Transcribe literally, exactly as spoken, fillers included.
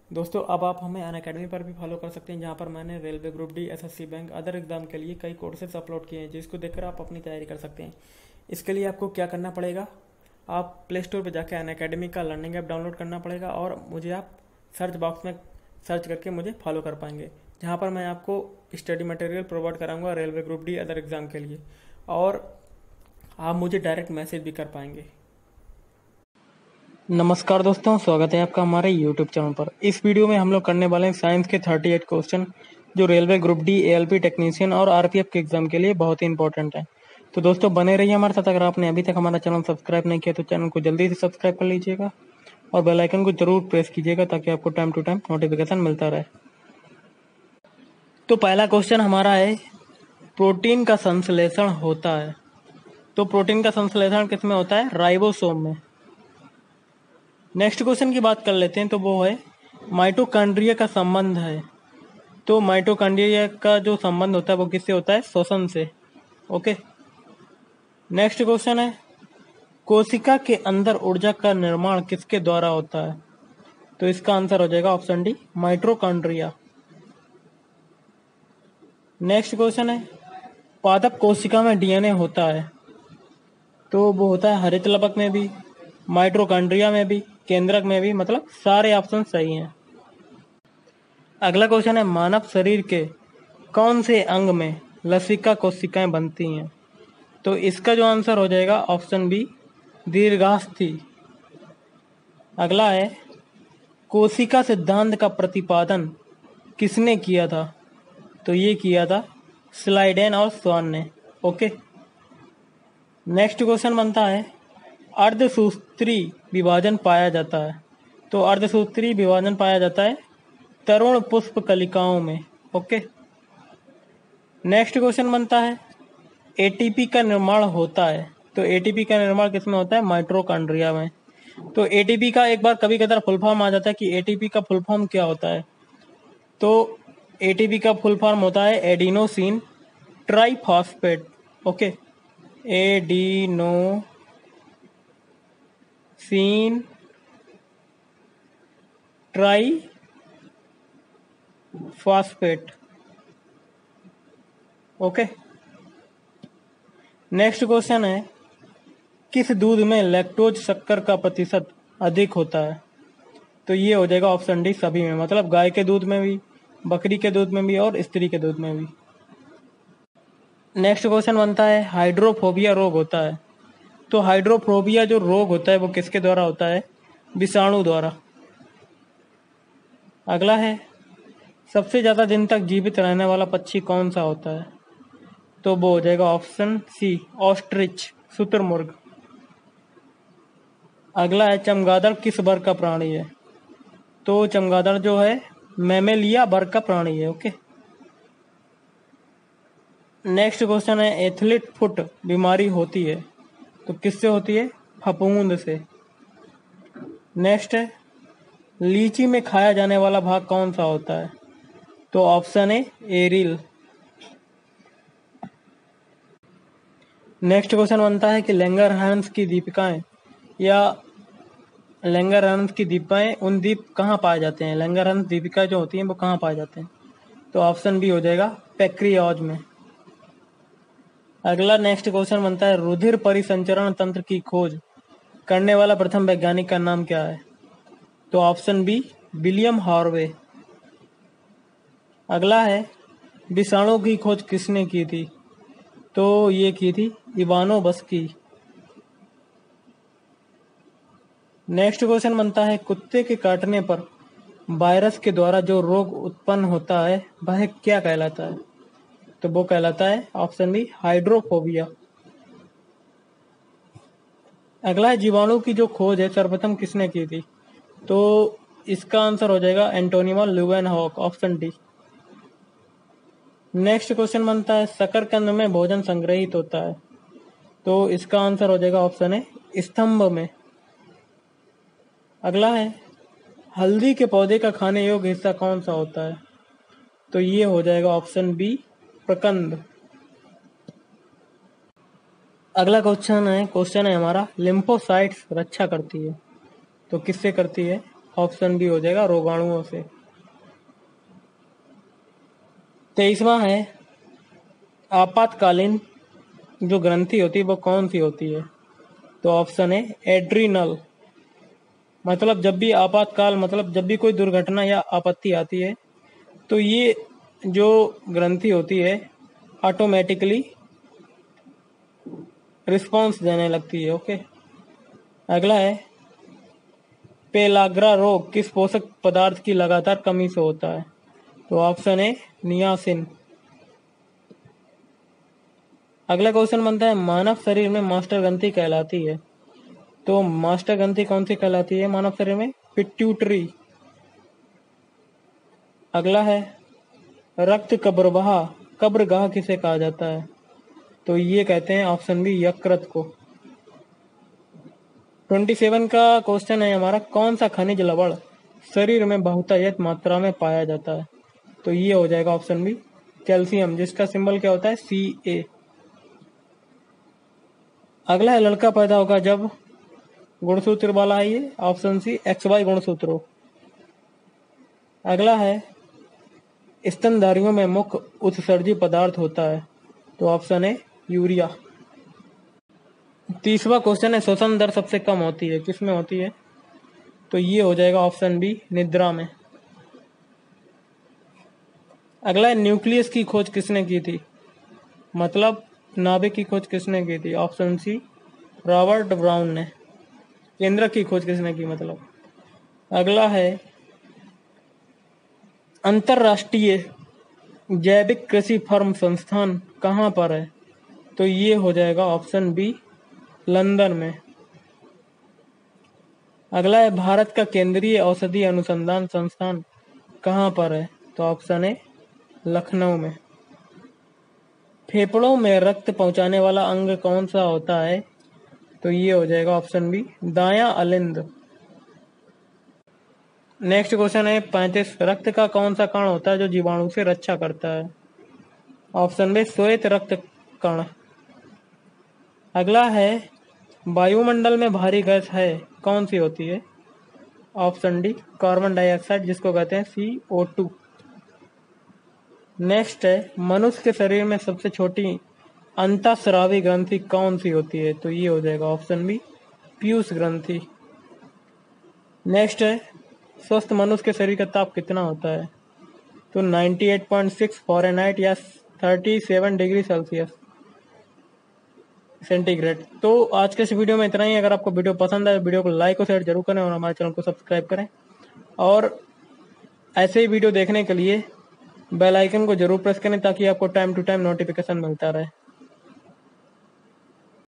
दोस्तों अब आप हमें अनअकैडमी पर भी फॉलो कर सकते हैं, जहाँ पर मैंने railway group D, SSC bank, other exam के लिए कई कोर्सेज अपलोड किए हैं, जिसको देखकर आप अपनी तैयारी कर सकते हैं। इसके लिए आपको क्या करना पड़ेगा, आप प्ले स्टोर पर जाकर अनअकैडमी का लर्निंग ऐप डाउनलोड करना पड़ेगा और मुझे आप सर्च बॉक्स में सर्च करके मुझे फॉलो कर पाएंगे, जहाँ पर मैं आपको स्टडी मटेरियल प्रोवाइड कराऊंगा railway group D other exam के लिए, और आप मुझे डायरेक्ट मैसेज भी कर पाएंगे। नमस्कार दोस्तों, स्वागत है आपका हमारे यूट्यूब चैनल पर। इस वीडियो में हम लोग करने वाले हैं साइंस के अड़तीस क्वेश्चन, जो railway group D, ALP technician और आरपीएफ के एग्जाम के लिए बहुत ही इंपॉर्टेंट है। तो दोस्तों बने रहिए हमारे साथ। अगर आपने अभी तक हमारा चैनल सब्सक्राइब नहीं किया तो चैनल को जल्दी से सब्सक्राइब कर लीजिएगा और बेल आइकन को जरूर प्रेस कीजिएगा, ताकि आपको टाइम टू टाइम नोटिफिकेशन मिलता रहे। तो पहला क्वेश्चन हमारा है, प्रोटीन का संश्लेषण होता है। तो प्रोटीन का संश्लेषण किस में होता है? राइबोसोम में। नेक्स्ट क्वेश्चन की बात कर लेते हैं, तो वो है माइटोकॉन्ड्रिया का संबंध है। तो माइटोकॉन्ड्रिया का जो संबंध होता है वो किससे होता है? श्वसन से। ओके। नेक्स्ट क्वेश्चन है, कोशिका के अंदर ऊर्जा का निर्माण किसके द्वारा होता है? तो इसका आंसर हो जाएगा option D, mitochondria. Next question है, पादप कोशिका में डीएनए होता है। तो वो होता है हरित लवक में भी, माइटोकॉन्ड्रिया में भी, केंद्रक में भी, मतलब सारे ऑप्शन सही हैं। अगला क्वेश्चन है, मानव शरीर के कौन से अंग में लसिका कोशिकाएं बनती हैं? तो इसका जो आंसर हो जाएगा ऑप्शन बी, दीर्घास्थि। अगला है, कोशिका सिद्धांत का प्रतिपादन किसने किया था? तो ये किया था स्लाइडेन और स्वान ने। ओके। नेक्स्ट क्वेश्चन बनता है, अर्धसूत्री विभाजन पाया जाता है। तो अर्धसूत्री विभाजन पाया जाता है तरुण पुष्प कलिकाओं में। ओके। नेक्स्ट क्वेश्चन बनता है, एटीपी का निर्माण होता है। तो एटीपी का निर्माण किसमें होता है? माइटोकॉन्ड्रिया में। तो एटीपी का एक बार कभी कभार फुल फॉर्म आ जाता है कि एटीपी का फुल फॉर्म क्या होता है। तो एटीपी का फुल फॉर्म होता है adenosine triphosphate. Okay, adenosine triphosphate. Okay. Next question है, किस दूध में लैक्टोज शक्कर का प्रतिशत अधिक होता है? तो ये हो जाएगा ऑप्शन डी, सभी में, मतलब गाय के दूध में भी, बकरी के दूध में भी और स्त्री के दूध में भी। नेक्स्ट क्वेश्चन बनता है, हाइड्रोफोबिया रोग होता है। तो हाइड्रोफोबिया जो रोग होता है वो किसके द्वारा होता है? विषाणु द्वारा। अगला है, सबसे ज्यादा दिन तक जीवित रहने वाला पक्षी कौन सा होता है? तो वो हो जाएगा ऑप्शन सी, ऑस्ट्रिच, शुतुरमुर्ग। अगला है, चमगादड़ किस वर्ग का प्राणी है? तो चमगादड़ जो है मैमेलिया वर्ग का प्राणी है। ओके। नेक्स्ट क्वेश्चन है, एथलीट फुट बीमारी होती है तो किससे होती है? फफूंद से। नेक्स्ट है, लीची में खाया जाने वाला भाग कौन सा होता है? तो ऑप्शन है एरिल। नेक्स्ट क्वेश्चन बनता है कि लैंगरहैंस की दीपिकाएं या लैंगरहैंस की दीपाएं उन दीप कहाँ पाए जाते हैं? लैंगरहैंस दीपिका जो होती हैं वो कहाँ पाए जाते हैं? तो ऑप्शन बी हो जाएगा पैक्रियाज में। अगला नेक्स्ट क्वेश्चन बनता है, रुधिर परिसंचरण तंत्र की खोज करने वाला प्रथम वैज्ञानिक का नाम क्या है? तो ऑप्शन बी, विलियम हार्वे। अगला है, विषाणु की खोज किसने की थी? तो ये की थी इवानोव्स्की। नेक्स्ट क्वेश्चन बनता है, कुत्ते के काटने पर वायरस के द्वारा जो रोग उत्पन्न होता है वह क्या कहलाता है? तो वो कहलाता है ऑप्शन बी, हाइड्रोफोबिया। अगला है, जीवाणु की जो खोज है सर्वप्रथम किसने की थी? तो इसका आंसर हो जाएगा Antonio Leeuwenhoek, option D. Next question बनता है, शकरकंद में भोजन संग्रहित होता है। तो इसका आंसर हो जाएगा ऑप्शन है स्तंभ में। अगला है, हल्दी के पौधे का खाने योग्य हिस्सा कौन सा होता है? तो ये हो जाएगा ऑप्शन बी, प्रकंद। अगला क्वेश्चन है क्वेश्चन है हमारा, लिम्फोसाइट्स रक्षा करती है तो किससे करती है? ऑप्शन बी हो जाएगा रोगाणुओं से। तेईसवां है आपातकालीन जो ग्रंथि होती है वो कौन सी होती है? तो ऑप्शन है एड्रीनल। मतलब जब भी आपातकाल मतलब जब भी कोई दुर्घटना या आपत्ति आती है तो ये जो ग्रंथि होती है ऑटोमेटिकली रिस्पॉन्स देने लगती है। ओके, अगला है पेलाग्रा रोग किस पोषक पदार्थ की लगातार कमी से होता है? तो ऑप्शन है नियासिन। अगला क्वेश्चन बनता है मानव शरीर में मास्टर ग्रंथि कहलाती है, तो मास्टर ग्रंथि कौन सी कहलाती है मानव शरीर में? पिट्यूटरी। अगला है रक्त कब्रवाह कब्रगाह किसे कहा जाता है? तो ये कहते हैं ऑप्शन बी यकृत को। सत्ताईस का क्वेश्चन है हमारा कौन सा खनिज लवण शरीर में बहुतायत मात्रा में पाया जाता है? तो ये हो जाएगा ऑप्शन बी कैल्शियम, जिसका सिंबल क्या होता है? सी ए। अगला है लड़का पैदा होगा जब गुणसूत्र वाला है ये ऑप्शन सी एक्स वाई गुणसूत्रों। अगला है स्तनधारियों में मुख्य उत्सर्जी पदार्थ होता है, तो ऑप्शन है यूरिया। तीसवा क्वेश्चन है श्वसन दर सबसे कम होती है किसमें होती है? तो ये हो जाएगा ऑप्शन बी निद्रा में। अगला है न्यूक्लियस की खोज किसने की थी? मतलब नाभिक की खोज किसने की थी? ऑप्शन सी रॉबर्ट ब्राउन ने। केंद्रक की खोज किसने की मतलब? अगला है अंतरराष्ट्रीय जैविक कृषि फर्म संस्थान कहाँ पर है? तो ये हो जाएगा ऑप्शन बी लंदन में। अगला है भारत का केंद्रीय औषधि अनुसंधान संस्थान कहाँ पर है? तो ऑप्शन है लखनऊ में। फेफड़ों में रक्त पहुंचाने वाला अंग कौन सा होता है? तो ये हो जाएगा ऑप्शन बी दायां अलिंद। नेक्स्ट क्वेश्चन है पैंतीस रक्त का कौन सा कण होता है जो जीवाणु से रक्षा करता है? ऑप्शन बी श्वेत रक्त कण। अगला है वायुमंडल में भारी गैस है कौन सी होती है? ऑप्शन डी कार्बन डाइऑक्साइड, जिसको कहते हैं सी ओ टू। नेक्स्ट है मनुष्य के शरीर में सबसे छोटी अंतःस्रावी ग्रंथि कौन सी होती है? तो ये हो जाएगा ऑप्शन बी पीयूष ग्रंथि। नेक्स्ट है स्वस्थ मनुष्य के शरीर का ताप कितना होता है? तो अट्ठानवे पॉइंट छह फ़ारेनहाइट या सैंतीस डिग्री सेल्सियस सेंटीग्रेड। तो आज के इस वीडियो में इतना ही। अगर आपको वीडियो पसंद आए वीडियो को लाइक और शेयर जरूर करें और हमारे चैनल को सब्सक्राइब करें और ऐसे ही वीडियो देखने के लिए बेल आइकन को जरूर प्रेस करें ताकि आपको टाइम टू टाइम नोटिफिकेशन मिलता रहे।